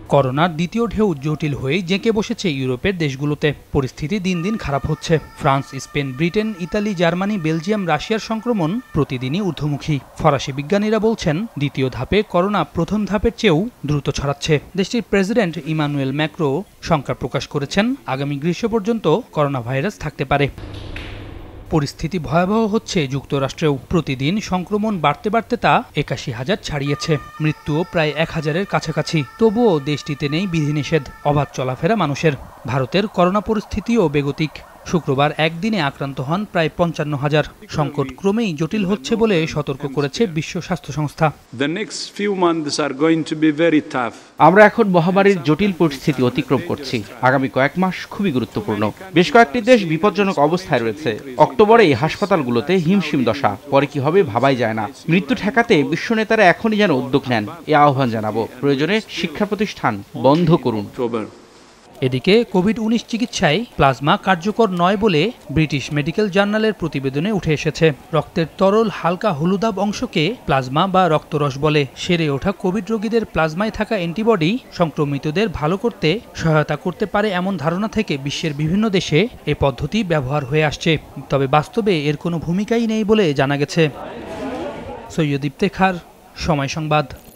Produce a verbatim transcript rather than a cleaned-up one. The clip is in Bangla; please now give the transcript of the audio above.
করোনার দ্বিতীয় ঢেউ জটিল হয়ে জেঁকে বসেছে ইউরোপের দেশগুলোতে। পরিস্থিতি দিন দিন খারাপ হচ্ছে। France, Spain, Britain, Italy, Germany, Belgium, রাশিয়ার সংক্রমণ প্রতিদিনই ঊর্ধ্বমুখী। ফরাসি বিজ্ঞানীরা বলছেন, দ্বিতীয় ধাপে করোনা প্রথম ধাপের চেয়েও দ্রুত ছড়াচ্ছে। দেশটির প্রেসিডেন্ট ইমানুয়েল ম্যাক্রো শঙ্কা প্রকাশ করেছেন, আগামী গ্রীষ্ম পর্যন্ত করোনা ভাইরাস থাকতে পারে। পরিস্থিতি ভয়াবহ হচ্ছে যুক্তরাষ্ট্রেও। প্রতিদিন সংক্রমণ বাড়তে বাড়তে তা একাশি হাজার ছাড়িয়েছে। মৃত্যুও প্রায় এক হাজারের কাছাকাছি। তবুও দেশটিতে নেই বিধিনিষেধ, অবাধ চলাফেরা মানুষের। ভারতের করোনা পরিস্থিতিও বেগতিক। শুক্রবার একদিনে আক্রান্ত হন প্রায় পঞ্চান্ন হাজার। সংকট ক্রমেই জটিল হচ্ছে বলে সতর্ক করেছে বিশ্ব স্বাস্থ্য সংস্থা। আমরা এখন মহামারীর জটিল পরিস্থিতি অতিক্রম করছি। আগামী কয়েক মাস খুবই গুরুত্বপূর্ণ। বেশ কয়েকটি দেশ বিপজ্জনক অবস্থায় রয়েছে। অক্টোবরে এই হাসপাতালগুলোতে হিমশিম দশা, পরে কি হবে ভাবাই যায় না। মৃত্যু ঠেকাতে বিশ্ব নেতারা এখনই যেন উদ্যোগ নেন, এ আহ্বান জানাবো। প্রয়োজনে শিক্ষা প্রতিষ্ঠান বন্ধ করুন। এদিকে কোভিড উনিশ চিকিৎসায় প্লাজমা কার্যকর নয় বলে ব্রিটিশ মেডিকেল জার্নালের প্রতিবেদনে উঠে এসেছে। রক্তের তরল হালকা হলুদাভ অংশকে প্লাজমা বা রক্তরস বলে। সেরে ওঠা কোভিড রোগীদের প্লাজমায় থাকা অ্যান্টিবডি সংক্রমিতদের ভালো করতে সহায়তা করতে পারে এমন ধারণা থেকে বিশ্বের বিভিন্ন দেশে এ পদ্ধতি ব্যবহার হয়ে আসছে। তবে বাস্তবে এর কোনো ভূমিকাই নেই বলে জানা গেছে। সৈয়দ ইফতেখার, সময় সংবাদ।